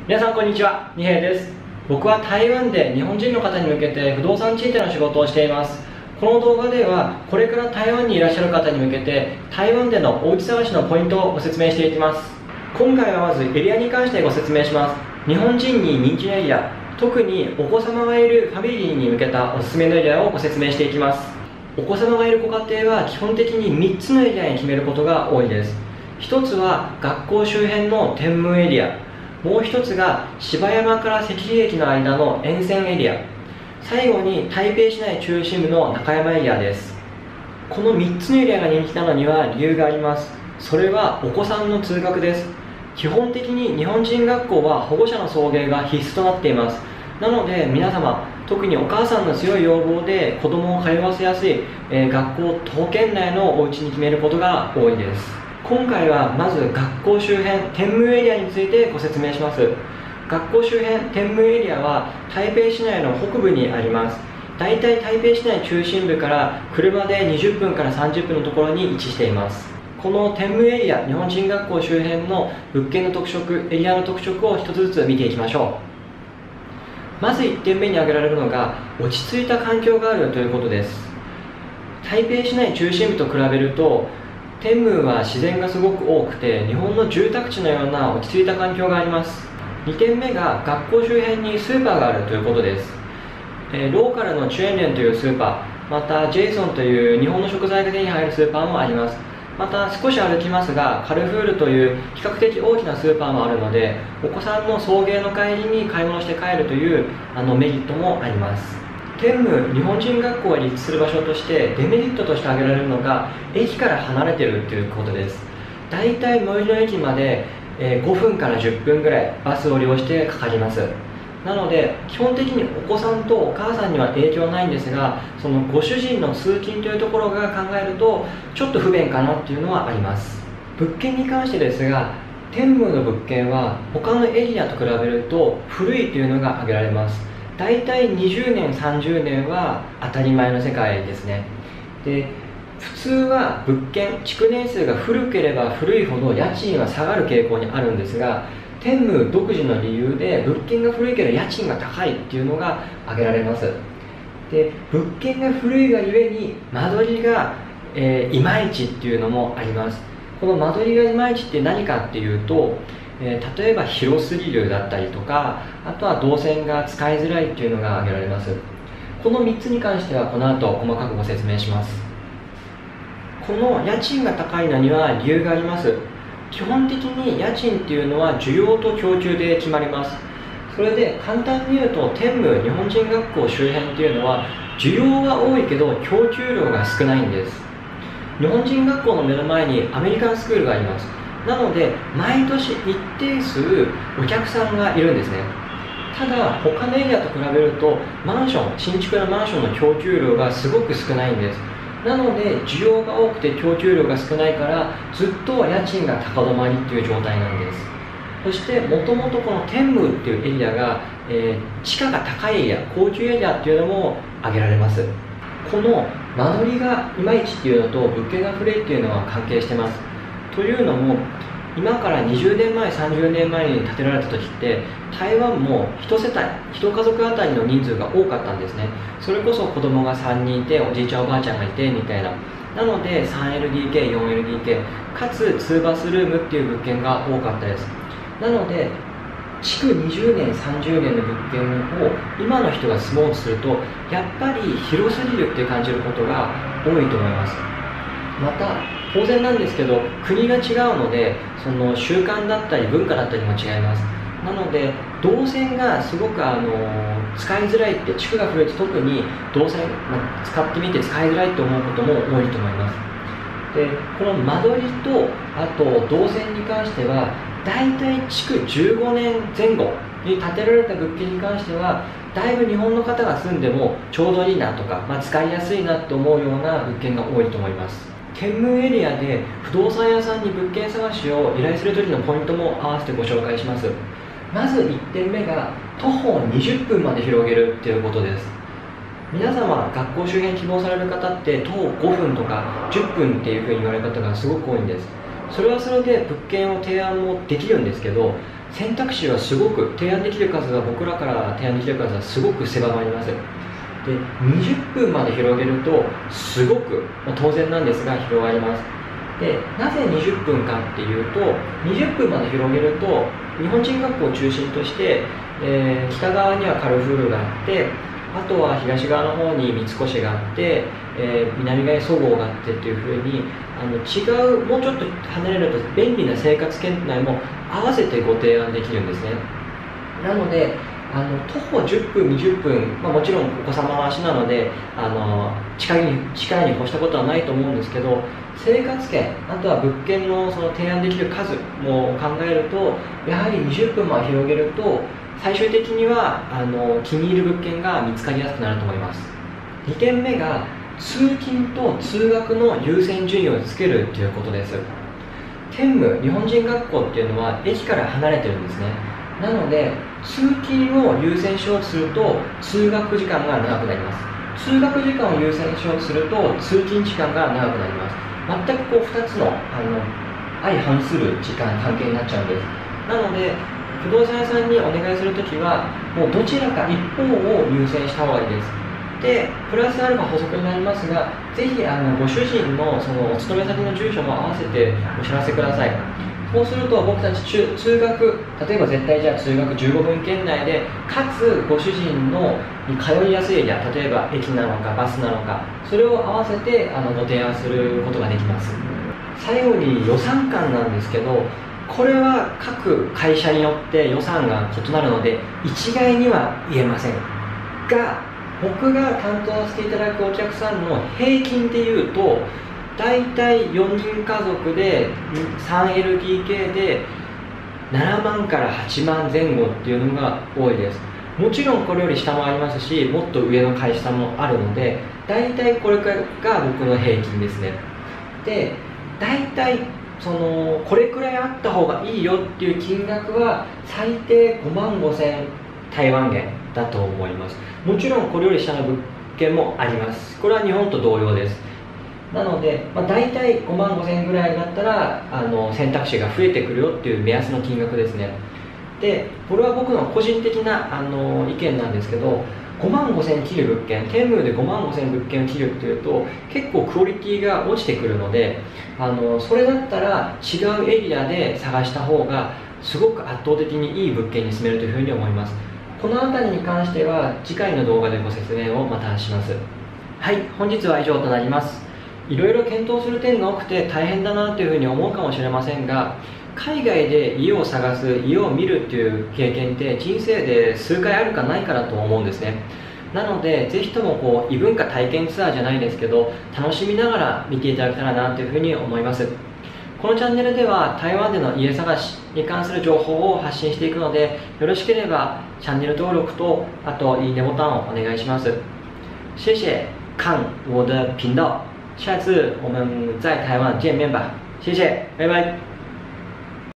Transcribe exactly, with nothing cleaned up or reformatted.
皆さんこんにちは、二平です。僕は台湾で日本人の方に向けて不動産賃貸の仕事をしています。この動画ではこれから台湾にいらっしゃる方に向けて台湾でのおうち探しのポイントをご説明していきます。今回はまずエリアに関してご説明します。日本人に人気のエリア、特にお子様がいるファミリーに向けたおすすめのエリアをご説明していきます。お子様がいるご家庭は基本的にみっつのエリアに決めることが多いです。ひとつは学校周辺の天文エリア、もう一つが芝山から赤里駅の間の沿線エリア、最後に台北市内中心部の中山エリアです。このみっつのエリアが人気なのには理由があります。それはお子さんの通学です。基本的に日本人学校は保護者の送迎が必須となっています。なので皆様、特にお母さんの強い要望で子供を通わせやすい、えー、学校徒歩圏内のお家に決めることが多いです。今回はまず学校周辺天文エリアについてご説明します。学校周辺天文エリアは台北市内の北部にあります。だいたい台北市内中心部から車でにじゅっぷんからさんじゅっぷんのところに位置しています。この天文エリア、日本人学校周辺の物件の特色、エリアの特色を一つずつ見ていきましょう。まずいってんめに挙げられるのが落ち着いた環境があるということです。台北市内中心部と比べると天文は自然がすごく多くて日本の住宅地のような落ち着いた環境があります。にてんめが学校周辺にスーパーがあるということです。えー、ローカルのチュエンレンというスーパー、またジェイソンという日本の食材が手に入るスーパーもあります。また少し歩きますがカルフールという比較的大きなスーパーもあるのでお子さんの送迎の帰りに買い物して帰るというあのメリットもあります。天文、日本人学校が立地する場所としてデメリットとして挙げられるのが駅から離れているということです。だいたい最寄りの駅までごふんからじゅっぷんぐらいバスを利用してかかります。なので基本的にお子さんとお母さんには影響はないんですが、そのご主人の通勤というところが考えるとちょっと不便かなっていうのはあります。物件に関してですが、天文の物件は他のエリアと比べると古いというのが挙げられます。だいたいにじゅうねんさんじゅうねんは当たり前の世界ですね。で普通は物件築年数が古ければ古いほど家賃は下がる傾向にあるんですが、天文独自の理由で物件が古いけど家賃が高いっていうのが挙げられます。で物件が古いがゆえに間取りが、えー、いまいちっていうのもあります。この間取りがいまいちって何かっていうと、えー、例えば広すぎるだったりとか、あとは動線が使いづらいっていうのが挙げられます。このみっつに関してはこの後細かくご説明します。この家賃が高いのには理由があります。基本的に家賃っていうのは需要と供給で決まります。それで簡単に言うと天文、日本人学校周辺っていうのは需要が多いけど供給量が少ないんです。日本人学校の目の前にアメリカンスクールがあります。なので毎年一定数お客さんがいるんですね。ただ他のエリアと比べるとマンション、新築のマンションの供給量がすごく少ないんです。なので需要が多くて供給量が少ないからずっと家賃が高止まりっていう状態なんです。そしてもともとこの天文っていうエリアが、えー、地価が高いエリア、高級エリアっていうのも挙げられます。この間取りがいまいちっていうのと物件が古いっていうのは関係してます。というのも今からにじゅうねんまえ、さんじゅうねんまえに建てられた時って台湾もいち世帯、いち家族あたりの人数が多かったんですね。それこそ子供がさんにんいておじいちゃんおばあちゃんがいてみたいな。なので スリーエルディーケー、フォーエルディーケー かつにバスルームっていう物件が多かったです。なので築にじゅうねん、さんじゅうねんの物件を今の人が住もうとするとやっぱり広すぎるって感じることが多いと思います。また当然なんですけど国が違うのでその習慣だったり文化だったりも違います。なので動線がすごくあの使いづらいって、地区が古いと特に動線、まあ、使ってみて使いづらいと思うことも多いと思います。でこの間取りとあと動線に関してはだいたい築じゅうごねんぜん後に建てられた物件に関してはだいぶ日本の方が住んでもちょうどいいなとか、まあ、使いやすいなと思うような物件が多いと思います。天文エリアで不動産屋さんに物件探しを依頼する時のポイントも合わせてご紹介します。まずいってんめが徒歩にじゅっぷんまで広げるということです。皆様学校周辺希望される方って徒歩ごふんとかじゅっぷんっていうふうに言われる方がすごく多いんです。それはそれで物件を提案もできるんですけど、 選択肢はすごく提案できる数が僕らから提案できる数はすごく狭まります。でにじゅっぷんまで広げるとすごく、まあ、当然なんですが広がります。でなぜにじゅっぷんかっていうと、にじゅっぷんまで広げると日本人学校を中心として、えー、北側にはカルフールがあって、あとは東側の方に三越があって、えー、南側にそごうがあってっていうふうにあの違う、もうちょっと離れると便利な生活圏内も合わせてご提案できるんですね。なのであの徒歩じゅっぷんにじゅっぷん、まあ、もちろんお子様の足なのであの近いに近いに越したことはないと思うんですけど、生活圏、あとは物件のその提案できる数も考えると、やはりにじゅっぷんまで広げると最終的にはあの気に入る物件が見つかりやすくなると思います。にてんめが通勤と通学の優先順位をつけるということです。天武日本人学校っていうのは駅から離れてるんですね。なので通勤を優先しようとすると通学時間が長くなります。通学時間を優先しようとすると通勤時間が長くなります。全くこうふたつの、あの相反する時間関係になっちゃうんです。なので不動産屋さんにお願いするときはもうどちらか一方を優先した方がいいです。でプラスアルファ補足になりますが、ぜひあのご主人のそのお勤め先の住所も合わせてお知らせください。そうすると僕たち中通学、例えば絶対じゃあ通学じゅうごふん圏内で、かつご主人の通いやすいエリア、例えば駅なのかバスなのか、それを合わせてあのご提案することができます。最後に予算感なんですけど、これは各会社によって予算が異なるので一概には言えませんが、僕が担当していただくお客さんの平均でいうとだいたいよにん家族で スリーエルディーケー でななまんからはちまんぜん後っていうのが多いです。もちろんこれより下もありますし、もっと上の会社もあるので、だいたいこれが僕の平均ですね。でだいたいそのこれくらいあった方がいいよっていう金額は最低ごまんごせん台湾元だと思います。もちろんこれより下の物件もあります。これは日本と同様です。なので、まあ、大体ごまんごせんぐらいだったらあの選択肢が増えてくるよっていう目安の金額ですね。でこれは僕の個人的なあの意見なんですけど、ごまんごせん切る物件、天武でごまんごせん物件を切るっていうと結構クオリティが落ちてくるので、あのそれだったら違うエリアで探した方がすごく圧倒的にいい物件に住めるというふうに思います。この辺りに関しては次回の動画でご説明をまたします。はい、本日は以上となります。いろいろ検討する点が多くて大変だなというふうに思うかもしれませんが、海外で家を探す、家を見るっていう経験って人生で数回あるかないかだと思うんですね。なのでぜひともこう異文化体験ツアーじゃないですけど、楽しみながら見ていただけたらなというふうに思います。このチャンネルでは台湾での家探しに関する情報を発信していくので、よろしければチャンネル登録とあといいねボタンをお願いします。谢谢看我的频道，下次我们在台湾见面吧，谢谢，拜拜。